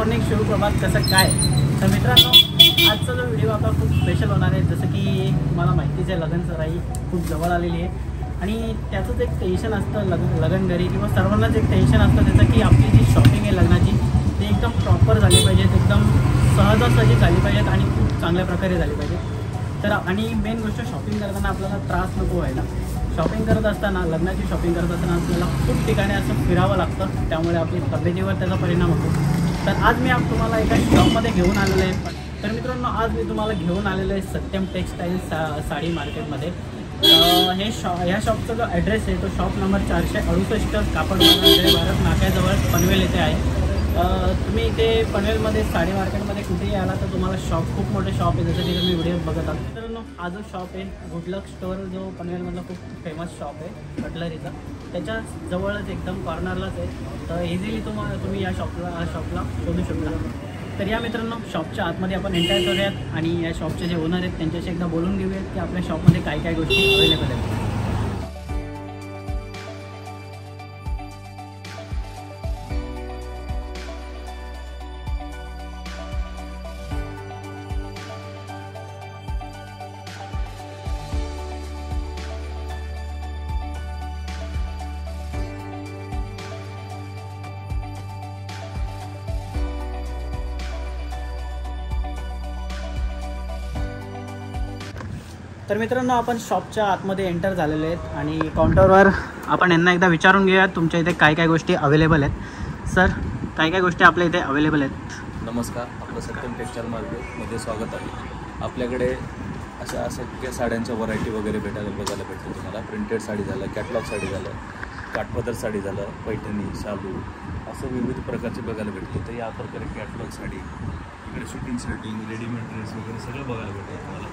Morning शुभप्रभात कसं काय. तर मित्रांनो आजचा जो व्हिडिओ आपला खूप स्पेशल होणार आहे. जसं की तुम्हाला माहितीच आहे लग्न सराई खूप जवळ आलेली आहे आणि त्याचंच एक टेन्शन असतं लग्न घरी किंवा सर्वांनाच एक टेन्शन असतं त्याचं की आपली जी शॉपिंग आहे लग्नाची ती एकदम प्रॉपर झाली पाहिजेत, एकदम सहजासहजी झाली पाहिजेत आणि खूप चांगल्या प्रकारे झाली पाहिजे. तर आणि मेन गोष्ट शॉपिंग करताना आपल्याला त्रास नको व्हायला. शॉपिंग करत असताना लग्नाची शॉपिंग करत असताना आपल्याला खूप ठिकाणी असं फिरावं लागतं, त्यामुळे आपली तब्येतीवर त्याचा परिणाम होतो. तर आज मी तुम्हाला एका शॉपमध्ये घेऊन आलेलो आहे. तर मित्रांनो आज मी तुम्हाला घेऊन आलेलो आहे सत्यम टेक्सटाईल साडी मार्केटमध्ये. ह्या शॉपचा जो ॲड्रेस आहे तो शॉप नंबर 468 कापड जय भारत नाक्याजवळ पनवेल येथे आहे. तुम्ही इथे पनवेलमध्ये साडी मार्केटमध्ये कुठेही आला तर तुम्हाला शॉप खूप मोठे शॉप आहे, जसं की तुम्ही व्हिडिओ बघत आहात. मित्रांनो हा जो शॉप आहे गुडलक स्टोअर जो पनवेलमधला खूप फेमस शॉप आहे कटलरीचा, त्याच्या जवळच एकदम कॉर्नरलाच आहे. तर इझिली तुम्ही या शॉपला शोधू शकता. तर या मित्रांनो शॉपच्या आतमध्ये आपण एंटर करूयात आणि या शॉपचे जे ओनर आहेत त्यांच्याशी एकदा बोलून घेऊयात की आपल्या शॉपमध्ये काय काय गोष्टी अवेलेबल आहेत. तर मित्रांनो आपण शॉपच्या आतमध्ये एंटर झालेले आहेत आणि काउंटरवर आपण यांना एकदा विचारून घेऊयात तुमच्या इथे काय काय गोष्टी अवेलेबल आहेत. सर काय काय गोष्टी आपल्या इथे अवेलेबल आहेत? नमस्कार, आपलं सत्यम टेक्सटाईल मार्केटमध्ये स्वागत आहे. आपल्याकडे अशा असंख्य साड्यांच्या व्हरायटी वगैरे बघायला भेटते तुम्हाला. प्रिंटेड साडी झालं, कॅटलॉग साडी झालं, काठपदर साडी झालं, पैठणी, शालू असं विविध प्रकारचे बघायला भेटते. तर या प्रकारे कॅटलॉग साडी, इकडे शूटिंग शर्टिंग, रेडीमेड ड्रेस वगैरे सगळं बघायला भेटतं तुम्हाला.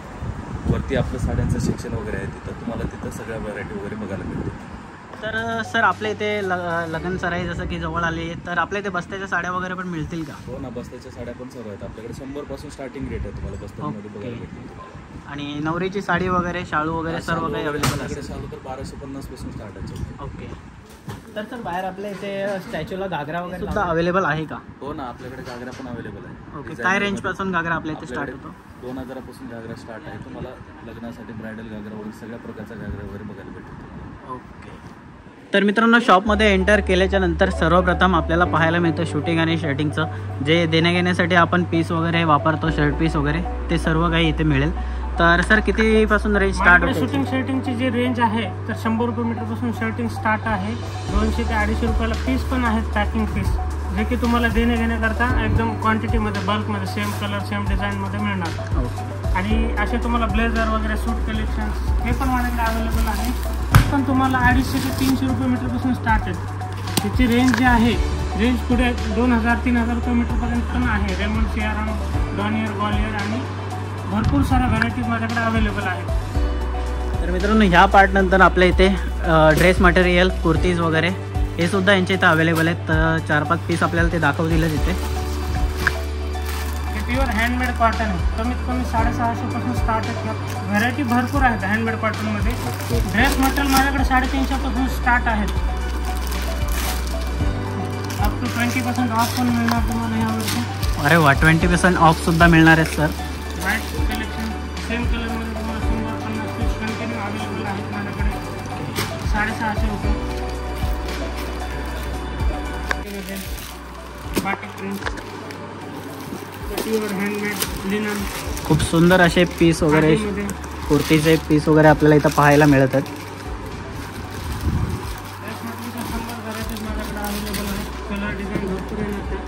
वरती आपलं साड्यांचं सेक्शन वगैरे आहे, तिथं सगळ्या व्हरायटी वगैरे बघायला भेटते. तर सर आपल्या इथे लग्न सराई जसं की जवळ आली तर आपल्या इथे बस्त्याच्या साड्या वगैरे पण मिळतील का? हो ना, बस्त्याच्या साड्या पण सर्व आहेत आपल्याकडे. 100 पासून स्टार्टिंग रेट आहे तुम्हाला बस्त्यांमध्ये बघायला भेटतील तुम्हाला. आणि नवरीची साडी वगैरे, शाळू वगैरे सर्व काही अवेलेबल आहे? शालू तर 1250 पासून स्टार्ट आहे. ओके. तर सर बाहेर आपल्या इथे स्टॅच्यूला घागरा वगैरे सुद्धा अवेलेबल आहे का? हो ना, आपल्याकडे घागरा पण अवेलेबल आहे. ओके. काय रेंजपासून घागरा आपल्या इथे स्टार्ट होतो? 2000 पासून घागरा स्टार्ट आहे. तुम्हाला लग्नासाठी ब्रायडल घागरा वगैरे सगळ्या प्रकारचा घागरा वगैरे बघायला भेटतो. ओके. तर मित्रांनो शॉपमध्ये एंटर केल्याच्या नंतर सर्वप्रथम आपल्याला पाहायला मिळतं शूटिंग आणि शर्टिंगचं जे देण्याघेण्यासाठी आपण पीस वगैरे वापरतो, शर्ट पीस वगैरे ते सर्व काही इथे मिळेल. तर सर कितीपासून रेंज स्टार्ट होते? शूटिंग शर्टिंगची जी रेंज आहे तर 100 रुपये मीटरपासून शर्टिंग स्टार्ट आहे. 200 ते 250 रुपयाला पीस पण आहेत, पॅकिंग पीस, जे की तुम्हाला देणे घेण्याकरता एकदम क्वांटिटीमध्ये बल्कमध्ये सेम कलर सेम डिझाईनमध्ये मिळणार. आणि असे तुम्हाला ब्लेझर वगैरे सूट कलेक्शन हे पण माझ्याकडे अवेलेबल आहे. पण तुम्हाला 250 ते 300 रुपये मीटरपासून स्टार्ट आहे. त्याची रेंज जी आहे रेंज पुढे 2000-3000 रुपये मीटरपर्यंत पण आहे. रेमंड, सियाराम, डॉनियर, ग्वालियर आणि भरपूर साऱ्या व्हरायटीज माझ्याकडे अवेलेबल आहेत. तर मित्रांनो ह्या पार्ट नंतर आपल्या इथे ड्रेस मटेरियल, कुर्तीज वगैरे हे सुद्धा यांच्या इथं अवेलेबल आहेत. तर 4-5 पीस आपल्याला ते दाखवतील तिथे. हे प्युअर हँडमेड कॉटन आहे. कमीत कमी 650 पासून स्टार्ट आहेत. व्हरायटी भरपूर आहेत हँडमेड कॉटनमध्ये. ड्रेस मटेरियल माझ्याकडे 350 पासून स्टार्ट आहेत. अप टू 20% ऑफ पण मिळणार तुम्हाला यावरती. अरे वा, 20% ऑफ सुद्धा मिळणार आहेत सर. व्हाईट कलेक्शन सेम कलरमध्ये तुम्हाला 150 पीस कंटिन्यू अवेलेबल आहेत माझ्याकडे. 650 रुपये. Batik print, pure handmade linen, खूप सुंदर असे पीस वगैरे, कुर्तीचे पीस वगैरे आपल्याला इथं पाहायला मिळतात. व्हरायटीज माझ्याकडे अवेलेबल आहेत. कलर डिझाईन भरपूर येणार.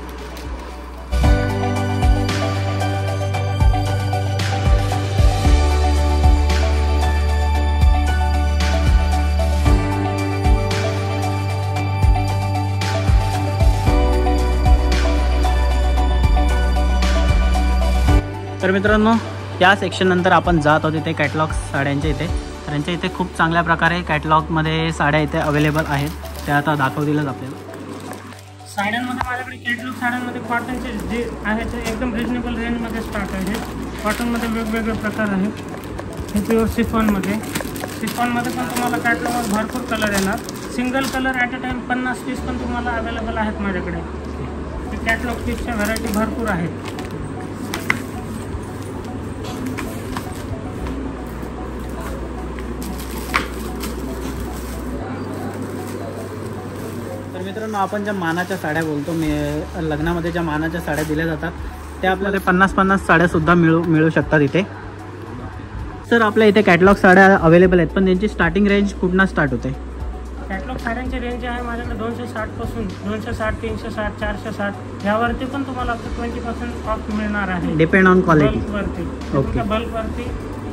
तर मित्रांनो या सेक्शन नंतर आपण जात आहोत इथे कॅटलॉग साड्यांच्या इथे. तर यांच्या इथे खूप चांगल्या प्रकारे कॅटलॉगमध्ये साड्या इथे अवेलेबल आहेत, त्या आता दाखवतीलच आपल्याला. साड्यांमध्ये माझ्याकडे कॅटलॉग साड्यांमध्ये कॉटनचे जे आहेत ते एकदम रिजनेबल रेंजमध्ये स्टार्ट आहे. कॉटनमध्ये वेगवेगळे प्रकार आहेत. हे प्युअर शिफॉनमध्ये पण तुम्हाला कॅटलॉगवर भरपूर कलर येणार. Single colour at a time 50 piece पण तुम्हाला अवेलेबल आहेत माझ्याकडे. कॅटलॉग पीसच्या व्हरायटी भरपूर आहेत. तर मित्रांनो, आपण ज्या मानाच्या साड्या बोलतो, लग्नामध्ये ज्या मानाच्या साड्या दिल्या जातात त्या आपल्याला 50-50 साड्यासुद्धा मिळू शकतात इथे. सर, आपल्या इथे कॅटलॉग साड्या अवेलेबल आहेत, पण त्यांची स्टार्टिंग रेंज कुठनं स्टार्ट होते? कॅटलॉग साड्यांची रेंज आहे माझ्याकडे 260 पासून 260, 360, 460 यावरती पण तुम्हाला 20% ऑफ मिळणार आहे. Depend on quality. बल्कवरती. ओके. बल्कवरती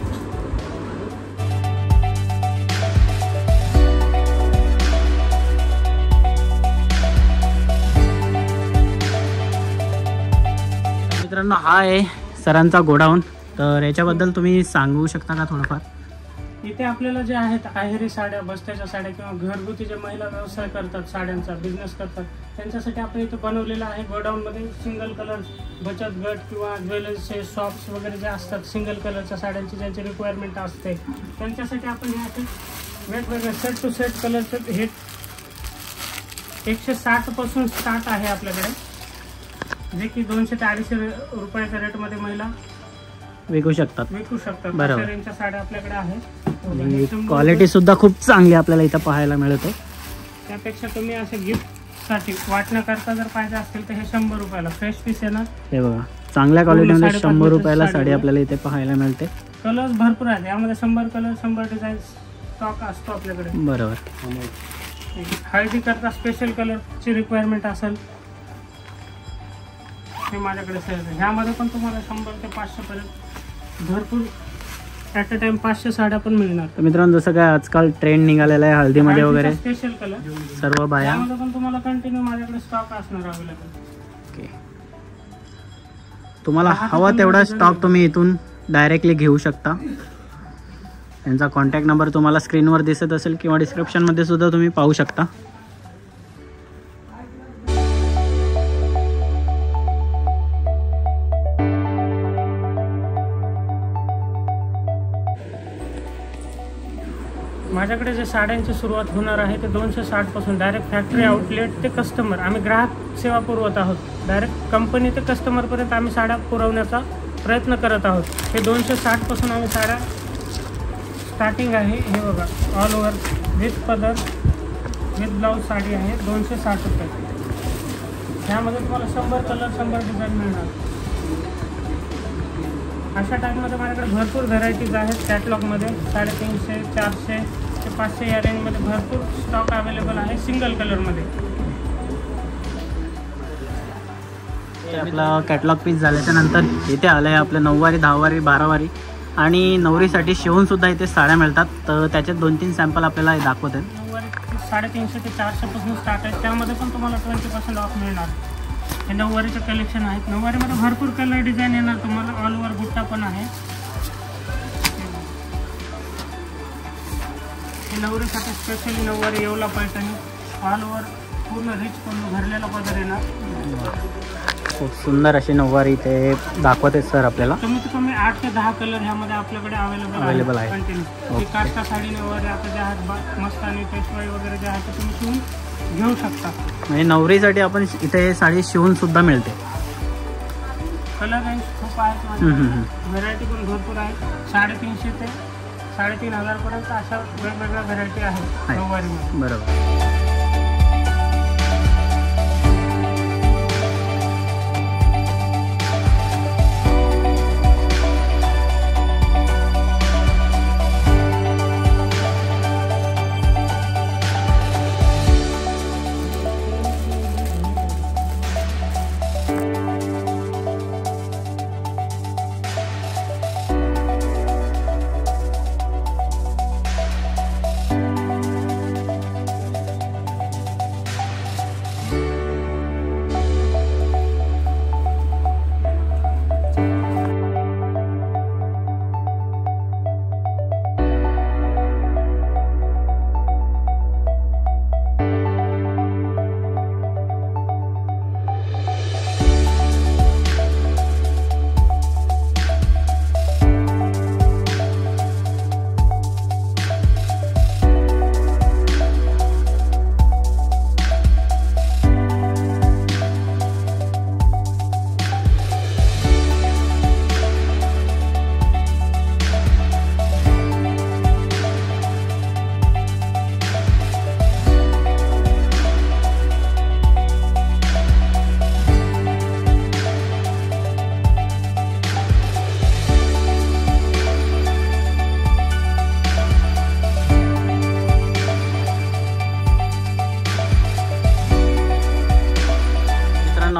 मित्रांनो, हा आहे सरांचा गोडाऊन. तर याच्याबद्दल तुम्ही सांगू शकता का थोडंफार? इथे आपल्याला जे आहेत आहेरी साड्या, बस्त्याच्या साड्या किंवा घरगुती जे महिला व्यवसाय करतात, साड्यांचा बिझनेस करतात, त्यांच्यासाठी आपण इथे बनवलेलं आहे. गोडाऊनमध्ये सिंगल कलर बचत गट किंवा ज्वेलरीचे शॉप्स वगैरे जे असतात, सिंगल कलरच्या साड्यांची ज्यांची रिक्वायरमेंट असते, त्यांच्यासाठी आपण हे असे वेगवेगळे सेट टू सेट कलरचे हे 160 पासून स्टार्ट आहे आपल्याकडे, जे की 200 ते 250 रुपयाच्या रेटमध्ये महिला विकू शकतात. बरोबर. रेंजच्या साड्या आपल्याकडे आहेत. क्वालिटी सुद्धा खूप चांगली आपल्याला इथं पाहायला मिळते. त्यापेक्षा तुम्ही असे गिफ्टसाठी वाटण्याकरता जर पाहिजे असेल तर हे 100 रुपयाला फ्रेश पीस येणार. हे बघा, चांगल्या क्वालिटीमध्ये 100 रुपयाला साडी आपल्याला इथे पाहायला मिळते. कलर्स भरपूर आहेत यामध्ये, 100 कलर 100 डिझाईन स्टॉक असतो आपल्याकडे. बरोबर. हळदी करता स्पेशल कलरची रिक्वायरमेंट असेल हे माझ्याकडे सहज आहे. ह्यामध्ये पण तुम्हाला 100 ते 500 पर्यंत भरपूर ॲट अ टाइम 500 साड्या पण मिळणार. तर मित्रांनो, जसं काय आजकाल ट्रेंड निघालेला आहे हळदीमध्ये वगैरे, स्पेशल कलर सर्व बाया. यामध्ये पण तुम्हाला कंटिन्यू माझ्याकडे स्टॉक असणार अवेलेबल. ओके. तुम्हाला हवा तेवढा स्टॉक तुम्ही इथून डायरेक्टली घेऊ शकता. त्यांचा कॉन्टॅक्ट नंबर तुम्हाला स्क्रीनवर दिसत असेल किंवा डिस्क्रिप्शनमध्ये सुद्धा तुम्ही पाहू शकता. माझ्याकडे जे साड्यांची सुरुवात होणार आहे ते 260 पासून डायरेक्ट फॅक्टरी आउटलेट ते कस्टमर, आम्ही ग्राहक सेवा पुरवत आहोत. डायरेक्ट कंपनी ते कस्टमरपर्यंत आम्ही साड्या पुरवण्याचा प्रयत्न करत आहोत. हे 260 पासून आम्ही साड्या स्टार्टिंग आहे. हे बघा, ऑल ओव्हर विथ पदर विथ ब्लाऊज साडी आहे 260 रुपये. ह्यामध्ये तुम्हाला 100 कलर 100 डिझाईन मिळणार. अशा टाईपमध्ये माझ्याकडे भरपूर व्हेरायटीज आहेत. कॅटलॉगमध्ये 350, 400 ते 500 या रेंजमध्ये भरपूर स्टॉक अवेलेबल आहे सिंगल कलरमध्ये. आपला कॅटलॉग पीस झाल्याच्या नंतर इथे आलं आहे आपलं 9 वारी, 10 वारी, 12 वारी आणि नवरीसाठी शिवूनसुद्धा इथे साड्या मिळतात. तर त्याच्यात 2-3 सॅम्पल आपल्याला दाखवत आहेत. 9 वारी 350 ते 400 पासून स्टार्ट आहे. त्यामध्ये पण तुम्हाला 20% ऑफ मिळणार. हे 9 वारीचे कलेक्शन आहेत. 9 वारीमध्ये भरपूर कलर डिझाईन येणार तुम्हाला. ऑल ओव्हर बुट्टा पण आहे. हे नवरीसाठी स्पेशली 9 वारी येवला पैठणी, ऑल ओव्हर पूर्ण रिच करून भरलेला पदर येणार. खूप सुंदर अशी 9 वारी इथे दाखवत आहेत सर आपल्याला. कमीत कमी 8 ते 10 कलर ह्यामध्ये आपल्याकडे अवेलेबल आहे. कंटिन्यू काष्टा साडी 9 वारी आता जे आहेत मस्तानी, पेशवाई वगैरे जे आहे ते तुम्ही शिवून घेऊ शकता. म्हणजे नवरीसाठी आपण इथे साडी शिवून सुद्धा मिळते. कलर रेंज खूप आहेत. व्हेरायटी पण भरपूर आहे. 350 ते 3500 पर्यंत अशा वेगवेगळ्या व्हेरायटी आहेत 9 वारीमध्ये. बरोबर.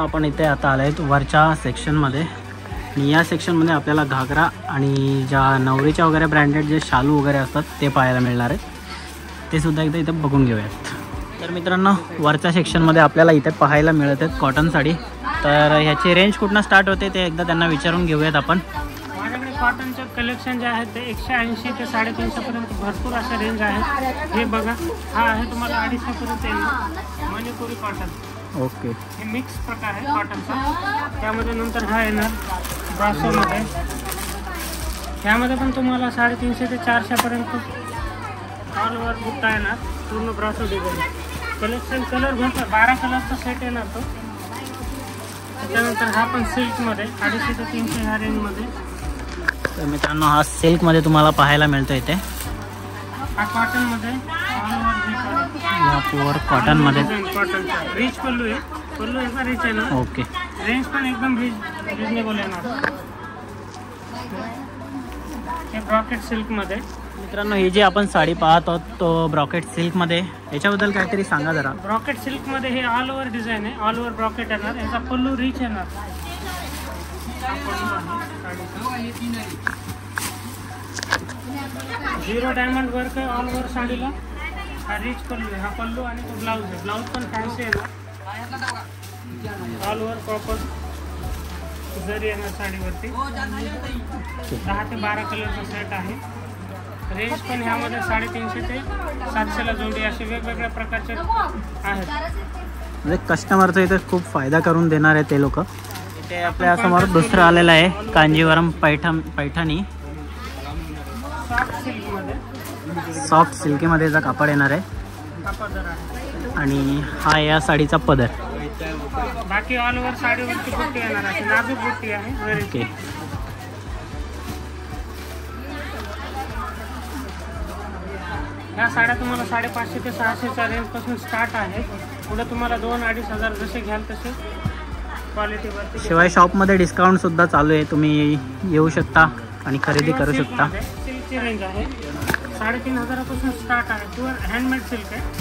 आपण इथे आता आलो आहे वरच्या सेक्शनमध्ये आणि या सेक्शनमध्ये आपल्याला घागरा आणि ज्या नवरीच्या वगैरे ब्रँडेड जे शालू वगैरे असतात ते पाहायला मिळणार आहेत, ते सुद्धा एकदा इथे बघून घेऊयात. तर मित्रांनो, वरच्या सेक्शनमध्ये आपल्याला इथे पाहायला मिळत आहेत कॉटन साडी. तर ह्याची रेंज कुठनं स्टार्ट होते ते एकदा त्यांना विचारून घेऊयात आपण. माझ्याकडे कॉटनचे कलेक्शन जे आहेत ते 180 ते 350 पर्यंत भरपूर अशा रेंज आहेत. हे बघा, हा आहे तुम्हाला 250 पर्यंत येईल मणिपुरी कॉटन. ओके, हे मिक्स प्रकार आहे कॉटनचा. त्यामध्ये नंतर हा येणार ब्रासोमध्ये. त्यामध्ये पण तुम्हाला 350 ते 400 पर्यंत ऑल ओव्हर बुट्टा येणार, पूर्ण ब्रासो डिझाईन. कलेक्शन कलर भरपूर, 12 कलरचा सेट येणार तो. त्याच्यानंतर हा पण सिल्कमध्ये 250 ते 300 ह्या रेंजमध्ये. तर मित्रांनो, हा सिल्कमध्ये तुम्हाला पाहायला मिळतो इथे. हा कॉटनमध्ये ऑल ओव्हर या प्युअर कॉटनमध्ये कॉटनचा रिच पल्लू आहे. पल्लू याचा रिच आहे ना. ओके, रेंज पण एकदम रिजनेबल येणार. हे ब्रॉकेट सिल्कमध्ये. मित्रांनो, ही जी आपण साडी पाहत आहोत तो ब्रॉकेट सिल्कमध्ये, याच्याबद्दल काहीतरी सांगा जरा. ब्रॉकेट सिल्कमध्ये हे ऑल ओव्हर डिझाईन आहे, ऑल ओव्हर ब्रॉकेट येणार. याचा पल्लू रिच येणार. हा पल्लू आहे साडीचा. 0 डायमंड वर्क आहे ऑल ओव्हर साडीला. हा रिच पल्लू आहे. हा पल्लू आणि तो ब्लाऊज आहे. ब्लाऊज पण फॅन्सी येणार. ऑल ओव्हर प्रॉपर जरी येणार साडीवरती. 10 ते 12 कलरचा सेट आहे. रेंज पण ह्यामध्ये 350 ते 700ला जोडी असे वेगवेगळ्या प्रकारचे आहेत. म्हणजे कस्टमरचा इथे खूप फायदा करून देणार आहे ते लोक. इथे आपल्यासमोर दुसरं आलेलं आहे कांजीवरम पैठणी. सॉफ्ट सिल्कमध्ये. सॉफ्ट सिल्कीमध्येचा कापड येणार आहे पदर आहे. आणि हा या साडीचा पदर. बाकी ऑल ओव्हर साडीवरची बुट्टी येणार आहे, नाजूक बुट्टी आहे. ओके, ह्या साड्या तुम्हाला 550 ते 600च्या रेंजपासून स्टार्ट आहे. पुढे तुम्हाला 2-2.5 हजार जसे घ्याल तसे क्वालिटीवरती. शिवाय शॉपमध्ये डिस्काउंट सुद्धा चालू आहे, तुम्ही येऊ शकता आणि खरेदी करू शकता. सिल्कची रेंज आहे 3,500 पासून स्टार्ट आहे. प्युअर हँडमेड सिल्क आहे.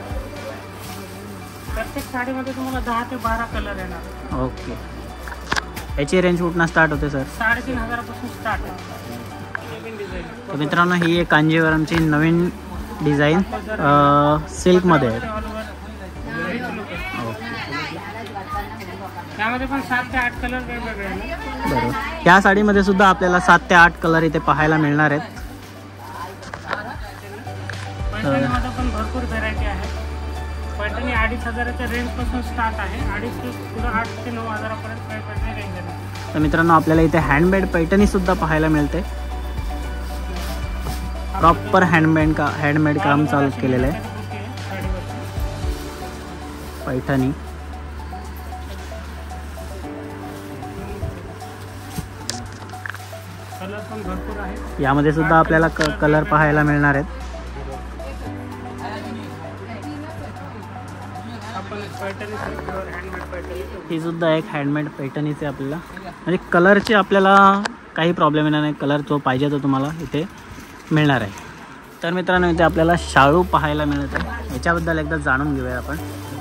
प्रत्येक साडीमध्ये तुम्हाला 10 ते 12 कलर येणार. ओके, याची रेंज कुठनं स्टार्ट होते सर? 3,500 पासून स्टार्ट आहे. नवीन डिझाईन. तर मित्रांनो, ही एक कांजीवरमची नवीन डिझाईन सिल्कमध्ये आहे. ऑल ओव्हर रिच लुक आहे. ओके, त्यामध्ये पण 7 ते 8 कलर वेगवेगळे आहेत. बरोबर. या साडीमध्ये सुद्धा आपल्याला 7 ते 8 कलर इथे पाहायला मिळणार आहेत. पैठणीमध्ये पण भरपूर व्हेरायटी आहे. पैठणी 2,500च्या रेंजपासून स्टार्ट आहे. 2,500 ते पुढे 8 ते 9 हजारापर्यंत पैठणी रेंज आहे. तर मित्रांनो, आपल्याला इथे हँडमेड पैठणी सुद्धा पाहायला मिळते. प्रॉपर हँडमेड काम चालू केलेलं आहे. पैठणी कलर पण भरपूर आहे. यामध्ये सुद्धा आपल्याला कलर पाहायला मिळणार आहेत. ही सुद्धा एक हँडमेड पैठणीचे आपल्याला, म्हणजे कलरचे आपल्याला काही प्रॉब्लेम येणार नाही. कलर जो पाहिजे तो तुम्हाला इथे मिळणार आहे. तर मित्रांनो, इथे आपल्याला शाळू पाहायला मिळत आहे. याच्याबद्दल एकदा जाणून घेऊया आपण.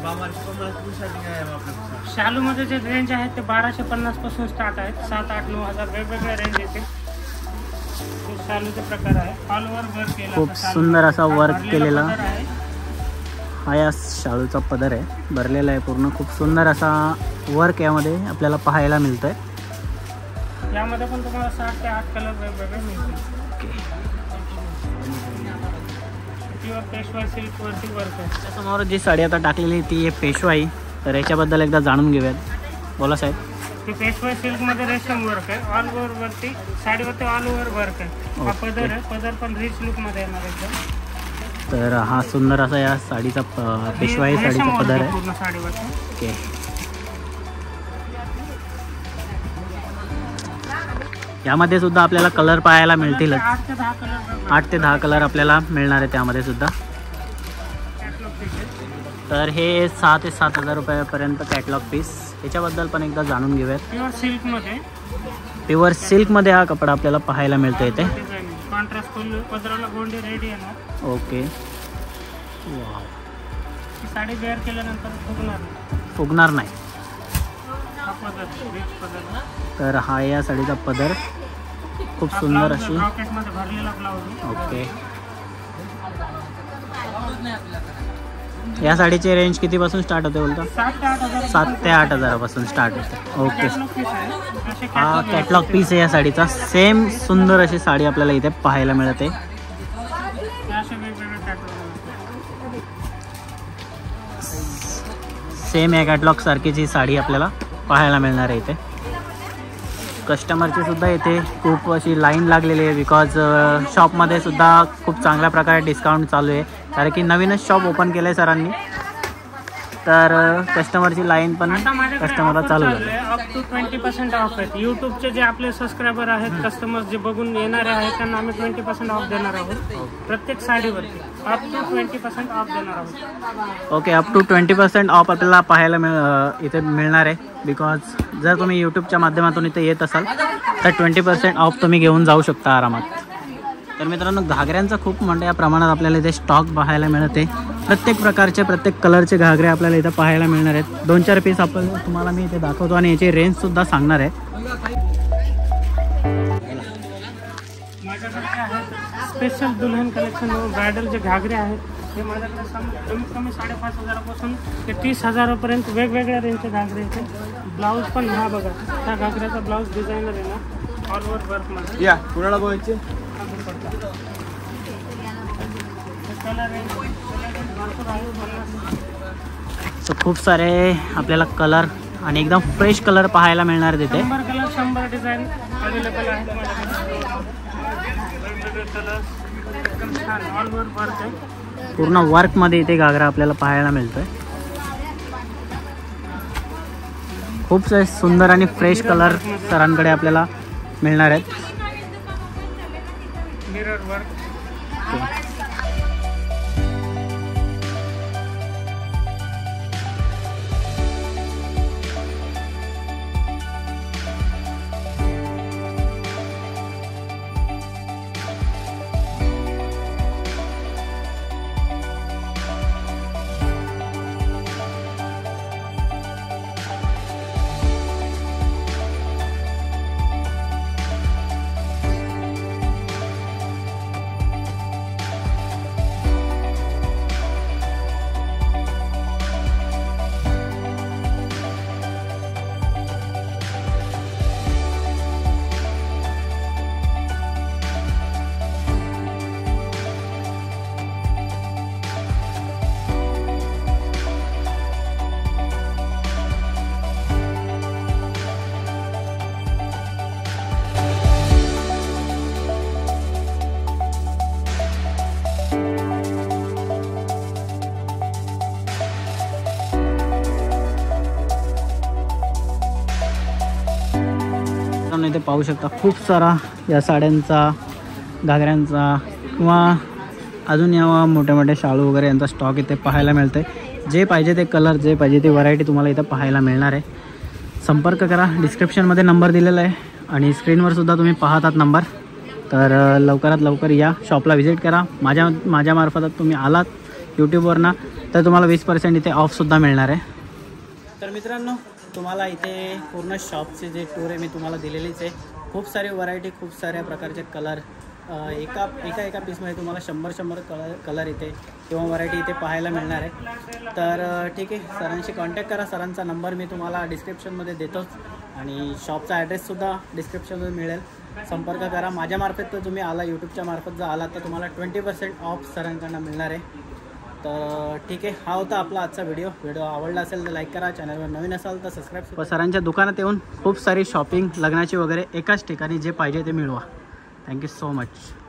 शालूमध्ये जे रेंज आहेत ते 1250 पासून स्टार्ट आहेत. 7, 8, 9 हजार वेगवेगळ्या रेंज येते. शालूचे प्रकार आहे. ऑल ओव्हर वर्क केला, खूप सुंदर असा वर्क केलेला हा या शाळूचा पदर आहे. भरलेला आहे पूर्ण. खूप सुंदर असा वर्क यामध्ये आपल्याला पाहायला मिळतं आहे. यामध्ये पण तुम्हाला 7 ते 8 कलर वेगवेगळे मिळतील. प्युअर पेशवाई सिल्कवरती वर्क आहे. त्यासमोर जी साडी आता टाकलेली ती आहे पेशवाई. तर याच्याबद्दल एकदा जाणून घेऊयात. बोला साहेब. ती पेशवाई सिल्कमध्ये रेशम वर्क आहे. ऑल ओव्हर वरती साडीवरती ऑल ओव्हर वर्क आहे. हा पदर आहे. पदर पण रिच लुकमध्ये येणार एकदम. तर हा सुंदर असा या साडीचा पेशवाई साडीचा पदर आहे. पूर्ण साडीवरती. ओके, यामध्ये सुद्धा आपल्याला कलर पाहायला मिळतीलच. 8 ते 10 कलर. 8 ते 10 कलर आपल्याला मिळणार आहे त्यामध्ये सुद्धा. तर हे 6 ते 7 हजार रुपयापर्यंत कॅटलॉग पीस. याच्याबद्दल पण एकदा जाणून घेऊयात. प्युअर सिल्कमध्ये. प्युअर सिल्कमध्ये हा कपडा आपल्याला पाहायला मिळतो इथे. कॉन्ट्रास्ट पदराला गोंडे रेडी येणार. ओके, साडी वेअर केल्यानंतर फुगणार नाही. फुगणार नाही. पदर, रिच पदर. तर हा या साडीचा पदर खूप सुंदर अशी. रॉकेटमध्ये भरलेला ब्लाऊज. ओके. या साडीची रेंज कितीपासून स्टार्ट होते बोलता? 7 ते 8 हजारापासून स्टार्ट होते. ओके. हा कॅटलॉग पीस आहे या साडीचा. सेम सुंदर अशी साडी आपल्याला इथे पाहायला मिळते. सेम या कॅटलॉग सारखीच ही साडी आपल्याला पाहायला मिळणार आहे इथे. कस्टमरची सुद्धा इथे खूप अशी लाईन लागलेली आहे, बिकॉज शॉपमध्ये सुद्धा खूप चांगल्या प्रकारे डिस्काउंट चालू आहे, कारण की नवीनच शॉप ओपन केलं आहे सरांनी. तर कस्टमरची लाईन पण कस्टमरला चालू झाली. अप टू 20% ऑफ आहेत. यूट्यूबचे जे आपले सबस्क्रायबर आहेत, कस्टमर्स जे बघून येणारे आहेत, त्यांना आम्ही 20% ऑफ देणार आहोत प्रत्येक साडीवरती. अप टू 20% ऑफ देणार आहोत. ओके. अप टू 20% ऑफ आपल्याला पाहायला इथे मिळणार आहे, बिकॉज जर तुम्ही यूट्यूबच्या माध्यमातून इथे येत असाल तर 20% ऑफ तुम्ही घेऊन जाऊ शकता आरामात. तर मित्रांनो, घागऱ्यांचा खूप मोठ्या प्रमाणात आपल्याला इथे स्टॉक पाहायला मिळते. प्रत्येक प्रकारचे, प्रत्येक कलरचे घागरे आपल्याला इथे पाहायला मिळणार आहेत. 2-4 पीस आपण तुम्हाला मी इथे दाखवतो आणि याची रेंजसुद्धा सांगणार आहे. माझ्याकडे आहेत स्पेशल दुल्हन कलेक्शन ब्रायडल जे घागरे आहेत, हे माझ्याकडे कमीत कमी 5,500पासून ते 30,000पर्यंत वेगवेगळ्या रेंजचे घागरे आहेत. ब्लाऊज पण हा बघा, त्या घागऱ्याचा ब्लाऊज डिझायनर आहे ना, ऑल ओव्हर वर्कमध्ये. या कुणाला बोलायचे? सो खूप सारे आपल्याला कलर आणि एकदम फ्रेश कलर पाहायला मिळणार तिथे. 100 कलर 100 डिझाईन अवेलेबल आहेत माझ्याकडे. वेगवेगळे कलर एकदम छान ऑल ओव्हर वर्क आहे. पूर्ण वर्कमध्ये इथे घागरा आपल्याला पाहायला मिळतोय. खूप सारे सुंदर आणि फ्रेश कलर सरांकडे आपल्याला मिळणार आहेत. Mirror work. इथे पाहू शकता खूप सारा या साड्यांचा, घागऱ्यांचा किंवा अजून या मोठ्या मोठ्या शालू वगैरे यांचा स्टॉक इथे पाहायला मिळते. जे पाहिजे ते कलर, जे पाहिजे ती व्हरायटी तुम्हाला इथं पाहायला मिळणार आहे. संपर्क करा. डिस्क्रिप्शनमध्ये नंबर दिलेला आहे आणि स्क्रीनवर सुद्धा तुम्ही पाहतात नंबर. तर लवकरात लवकर या शॉपला व्हिजिट करा. माझ्यामार्फत तुम्ही आलात यूट्यूबवरनं तर तुम्हाला 20% इथे ऑफसुद्धा मिळणार आहे. तर मित्रांनो, तुम्हाला इथे पूर्ण शॉपचे जे टूर आहे मी तुम्हाला दिलेलीच आहे. खूप सारी व्हरायटी, खूप साऱ्या प्रकारचे कलर एका पीसमध्ये तुम्हाला 100 कलर इथे किंवा व्हरायटी इथे पाहायला मिळणार आहे. तर ठीक आहे, सरांशी कॉन्टॅक्ट करा. सरांचा नंबर मी तुम्हाला डिस्क्रिप्शनमध्ये देतोच आणि शॉपचा ॲड्रेससुद्धा डिस्क्रिप्शनमध्ये मिळेल. संपर्क करा. माझ्यामार्फत तर तुम्ही आला, यूट्यूबच्या मार्फत जर आला तर तुम्हाला 20% ऑफ सरांकडनं मिळणार आहे. तर ठीक आहे, हा होता आपला आजचा व्हिडिओ आवडला असेल तर लाईक करा. चॅनलवर नवीन असाल तर सबस्क्राईब. सरांच्या दुकानात येऊन खूप सारी शॉपिंग, लग्नाची वगैरे एकाच ठिकाणी जे पाहिजे ते मिळवा. Thank you so much.